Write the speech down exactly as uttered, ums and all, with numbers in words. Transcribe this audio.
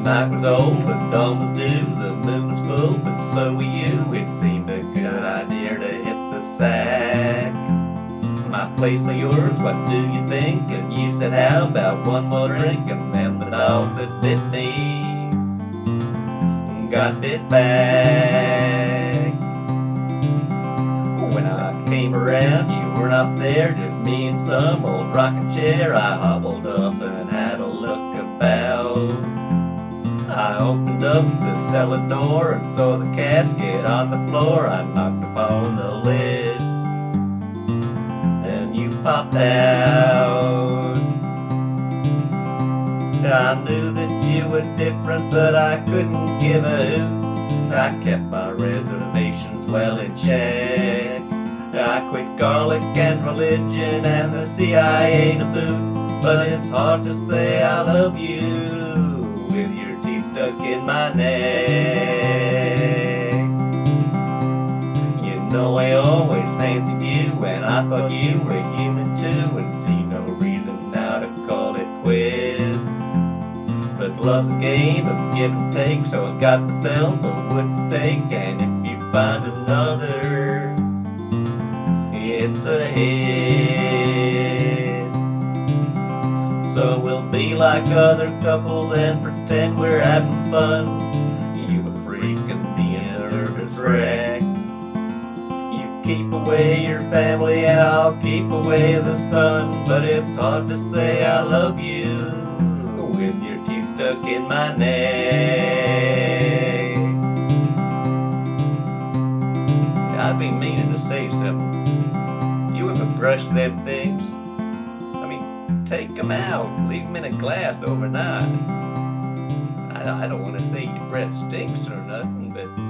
night was old, the dawn was due, the moon was full, but so were you. It seemed a good idea to hit the sack. My place or yours, what do you think? And you said, how about one more drink? And then the dog that bit me got bit back. When I came around, you were not there, just me and some old rocking chair. I hobbled up and had a look about. I opened up the cellar door and saw the casket on the floor. I knocked upon the lid and you popped out. I knew that you were different, but I couldn't give a hoot. I kept my reservations well in check. I quit garlic and religion and the C I A to boot. But it's hard to say I love you with your teeth stuck in my neck. You know I always fancied you, and I thought you were human too, and see no reason now to call it quits. But love's a game of give and take, so I got myself a wood steak. And if you find another, it's a hit. So we'll be like other couples and pretend we're having fun. You a freak and me a nervous wreck. You keep away your family and I'll keep away the sun. But it's hard to say I love you with your teeth stuck in my neck. I've been meaning to say something. You ever brush them things? I mean, take them out, leave them in a glass overnight. I, I don't want to say your breath stinks or nothing, but